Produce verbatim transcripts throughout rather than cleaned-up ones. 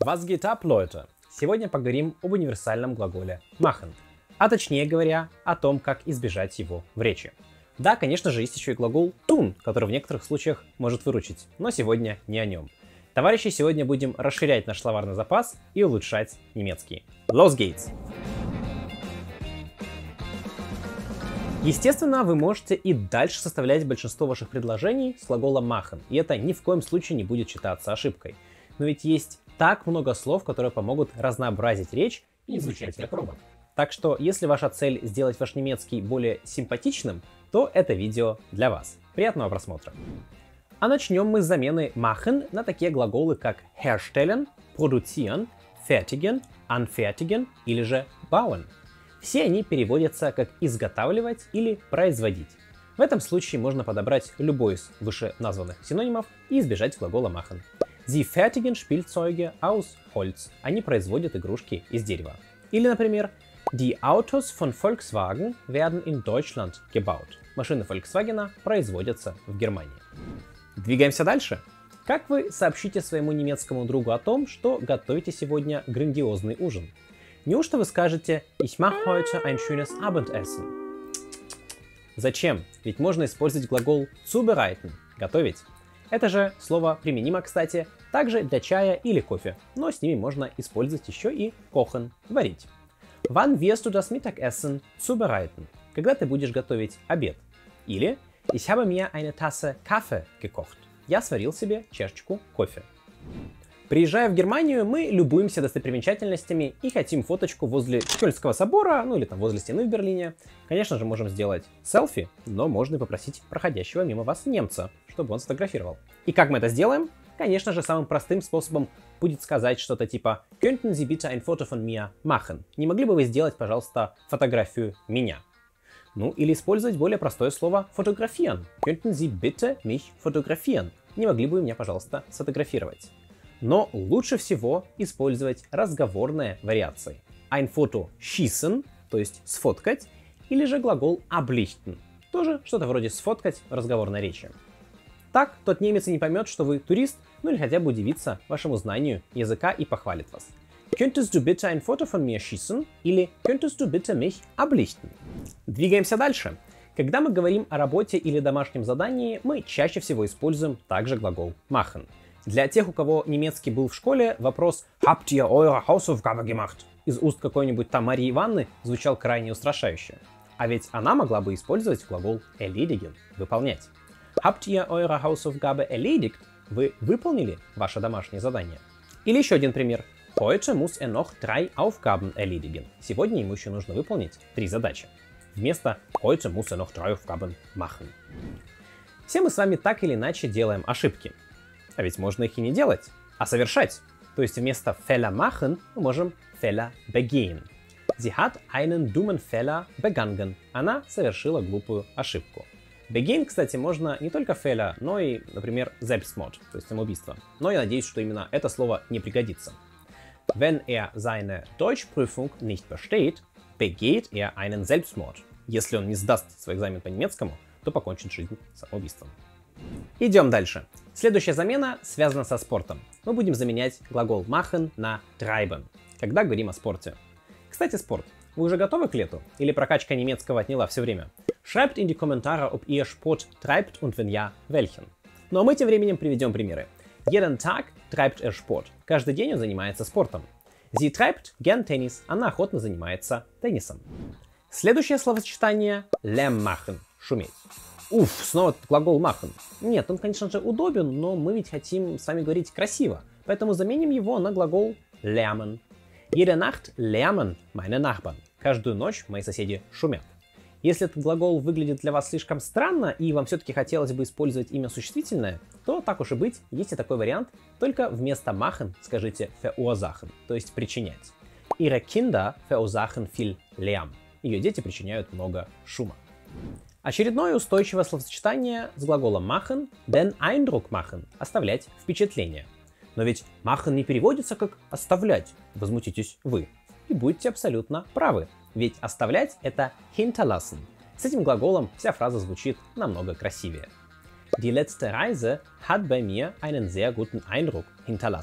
Was geht ab, Leute? Сегодня поговорим об универсальном глаголе machen, а точнее говоря, о том, как избежать его в речи. Да, конечно же, есть еще и глагол tun, который в некоторых случаях может выручить, но сегодня не о нем. Товарищи, сегодня будем расширять наш словарный запас и улучшать немецкий. Los geht's! Естественно, вы можете и дальше составлять большинство ваших предложений с глаголом machen, и это ни в коем случае не будет считаться ошибкой. Но ведь есть так много слов, которые помогут разнообразить речь и звучать как робот. Так что, если ваша цель сделать ваш немецкий более симпатичным, то это видео для вас. Приятного просмотра! А начнем мы с замены machen на такие глаголы, как herstellen, produzieren, fertigen, anfertigen или же bauen. Все они переводятся как изготавливать или производить. В этом случае можно подобрать любой из вышеназванных синонимов и избежать глагола machen. Sie fertigen Spielzeuge aus Holz. Они производят игрушки из дерева. Или, например, Die Autos von Volkswagen werden in Deutschland gebaut. Машины Volkswagen производятся в Германии. Двигаемся дальше. Как вы сообщите своему немецкому другу о том, что готовите сегодня грандиозный ужин? Неужто вы скажете «Ich mache heute ein schönes Abendessen»? Зачем? Ведь можно использовать глагол zubereiten – готовить. Это же слово применимо, кстати, также для чая или кофе, но с ними можно использовать еще и kochen – варить. Wann wirst du das Mittagessen zubereiten? Когда ты будешь готовить обед? Или Ich habe mir eine Tasse Kaffee gekocht. Я сварил себе чашечку кофе. Приезжая в Германию, мы любуемся достопримечательностями и хотим фоточку возле Кёльнского собора, ну или там возле стены в Берлине. Конечно же, можем сделать селфи, но можно и попросить проходящего мимо вас немца, чтобы он сфотографировал. И как мы это сделаем? Конечно же, самым простым способом будет сказать что-то типа «Könnten Sie bitte ein Foto von mir machen?» Не могли бы вы сделать, пожалуйста, фотографию меня? Ну или использовать более простое слово «fotografieren». «Könnten Sie bitte mich fotografieren?» Не могли бы вы меня, пожалуйста, сфотографировать? Но лучше всего использовать разговорные вариации. Ein Foto schießen, то есть сфоткать, или же глагол ablichten, тоже что-то вроде сфоткать в разговорной речи. Так тот немец и не поймет, что вы турист, ну или хотя бы удивится вашему знанию языка и похвалит вас. Könntest du bitte ein Foto von mir schießen? Или Könntest du bitte mich ablichten? Двигаемся дальше. Когда мы говорим о работе или домашнем задании, мы чаще всего используем также глагол machen. Для тех, у кого немецкий был в школе, вопрос «Habt ihr eure Hausaufgabe gemacht?» из уст какой-нибудь там Марии Ивановны звучал крайне устрашающе. А ведь она могла бы использовать глагол erledigen – выполнять. Habt ihr eure Hausaufgabe erledigt? Вы выполнили ваше домашнее задание? Или еще один пример. Heute muss er noch drei Aufgaben erledigen. Сегодня ему еще нужно выполнить три задачи. Вместо Heute muss er noch drei Aufgaben machen. Все мы с вами так или иначе делаем ошибки. А ведь можно их и не делать, а совершать. То есть вместо Fehler machen мы можем Fehler begehen. Sie hat einen dummen Fehler begangen. Она совершила глупую ошибку. Begehen, кстати, можно не только Fehler, но и, например, Selbstmord, то есть самоубийство. Но я надеюсь, что именно это слово не пригодится. Wenn er seine Deutschprüfung nicht besteht, begeht er einen Selbstmord. Если он не сдаст свой экзамен по немецкому, то покончит жизнь самоубийством. Идем дальше. Следующая замена связана со спортом. Мы будем заменять глагол machen на treiben, когда говорим о спорте. Кстати, спорт. Вы уже готовы к лету? Или прокачка немецкого отняла все время? Schreibt in die Kommentare, ob ihr Sport treibt und wenn ja, welchen. Ну а мы тем временем приведем примеры. Jeden Tag treibt er Sport. Каждый день он занимается спортом. Sie treibt gern Tennis. Она охотно занимается теннисом. Следующее словосочетание Lärm machen. Шуметь. Уф, снова глагол machen. Нет, он, конечно же, удобен, но мы ведь хотим с вами говорить красиво. Поэтому заменим его на глагол lärmen. Jede Nacht lärmen meine Nachbarn. Каждую ночь мои соседи шумят. Если этот глагол выглядит для вас слишком странно и вам все-таки хотелось бы использовать имя существительное, то так уж и быть, есть и такой вариант, только вместо machen скажите verursachen, то есть причинять. Ihre Kinder verursachen viel Lärm. Ее дети причиняют много шума. Очередное устойчивое словосочетание с глаголом machen – den Eindruck machen – оставлять впечатление. Но ведь machen не переводится как оставлять, возмутитесь вы. И будете абсолютно правы, ведь оставлять – это hinterlassen. С этим глаголом вся фраза звучит намного красивее. Die letzte Reise hat bei mir einen sehr guten Eindruck hinterlassen.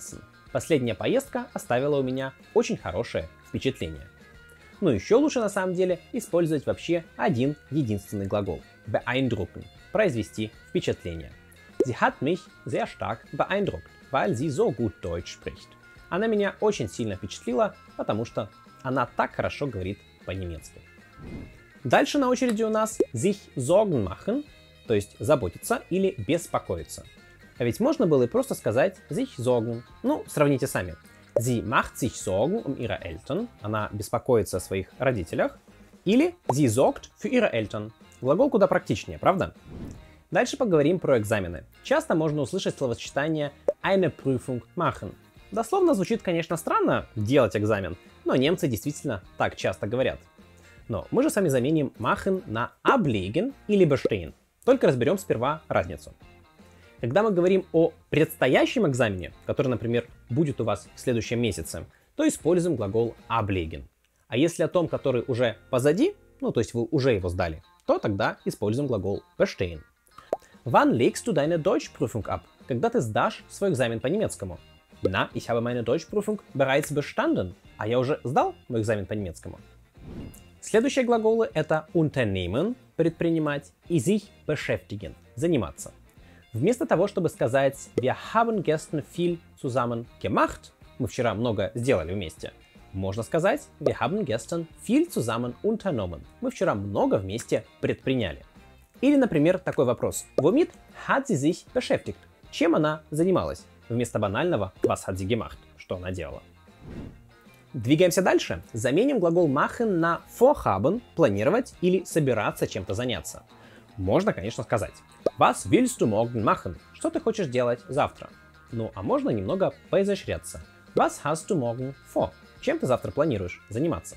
Последняя поездка оставила у меня очень хорошее впечатление. Но еще лучше на самом деле использовать вообще один единственный глагол beeindrucken – произвести впечатление. Sie hat mich sehr stark beeindruckt, weil sie so gut Deutsch spricht. Она меня очень сильно впечатлила, потому что она так хорошо говорит по-немецки. Дальше на очереди у нас sich Sorgen machen, то есть заботиться или беспокоиться. А ведь можно было и просто сказать sich Sorgen. Ну, сравните сами. Sie macht sich Sorgen um ihre Eltern. Она беспокоится о своих родителях. Или sie sorgt für ihre Eltern. Глагол куда практичнее, правда? Дальше поговорим про экзамены. Часто можно услышать словосочетание eine Prüfung machen. Дословно звучит, конечно, странно делать экзамен, но немцы действительно так часто говорят. Но мы же с вами заменим machen на ablegen или bestehen. Только разберем сперва разницу. Когда мы говорим о предстоящем экзамене, который, например, будет у вас в следующем месяце, то используем глагол ablegen. А если о том, который уже позади, ну то есть вы уже его сдали, то тогда используем глагол bestehen. Wann legst du deine Deutschprüfung ab? Когда ты сдашь свой экзамен по немецкому? Na, ich habe meine Deutschprüfung bereits bestanden. А я уже сдал мой экзамен по немецкому. Следующие глаголы это unternehmen, предпринимать, и sich beschäftigen, заниматься. Вместо того, чтобы сказать wir haben gestern viel zusammen gemacht, мы вчера много сделали вместе, можно сказать wir haben gestern viel zusammen unternommen, мы вчера много вместе предприняли. Или, например, такой вопрос. Womit hat sie sich beschäftigt? Чем она занималась? Вместо банального was hat sie gemacht? Что она делала? Двигаемся дальше. Заменим глагол machen на vorhaben, планировать или собираться чем-то заняться. Можно, конечно, сказать Was willst du morgen machen? Что ты хочешь делать завтра? Ну, а можно немного поизощряться. Was hast du morgen vor? Чем ты завтра планируешь заниматься?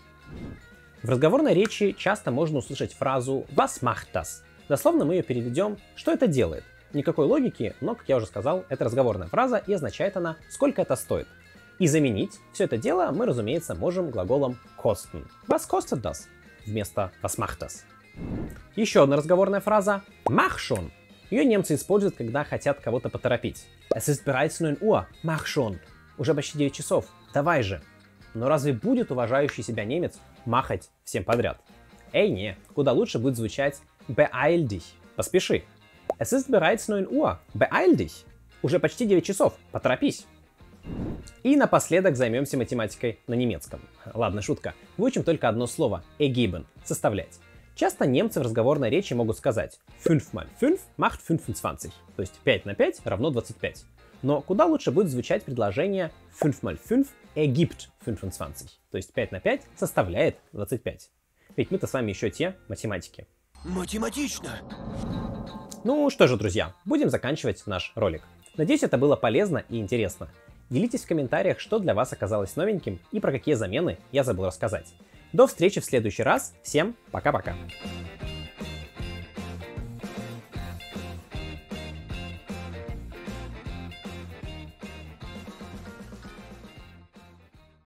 В разговорной речи часто можно услышать фразу Was macht das? Дословно мы ее переведем «Что это делает?». Никакой логики, но, как я уже сказал, это разговорная фраза и означает она «Сколько это стоит?». И заменить все это дело мы, разумеется, можем глаголом kosten. Was kostet das? Вместо Was macht das? Еще одна разговорная фраза Mach schon. Ее немцы используют, когда хотят кого-то поторопить. Es ist bereits neun Uhr. Mach schon. Уже почти девять часов. Давай же. Но разве будет уважающий себя немец махать всем подряд? Эй, не. Куда лучше будет звучать Beeil dich. Поспеши. Es ist bereits neun Uhr. Beeil dich. Уже почти девять часов. Поторопись. И напоследок займемся математикой на немецком. Ладно, шутка. Выучим только одно слово ergeben – составлять. Часто немцы в разговорной речи могут сказать fünf mal fünf macht fünfundzwanzig, то есть пять на пять равно двадцать пять. Но куда лучше будет звучать предложение fünf mal fünf ergibt fünfundzwanzig, то есть пять на пять составляет двадцать пять. Ведь мы-то с вами еще те математики. Математично! Ну что же, друзья, будем заканчивать наш ролик. Надеюсь, это было полезно и интересно. Делитесь в комментариях, что для вас оказалось новеньким и про какие замены я забыл рассказать. До встречи в следующий раз. Всем пока-пока.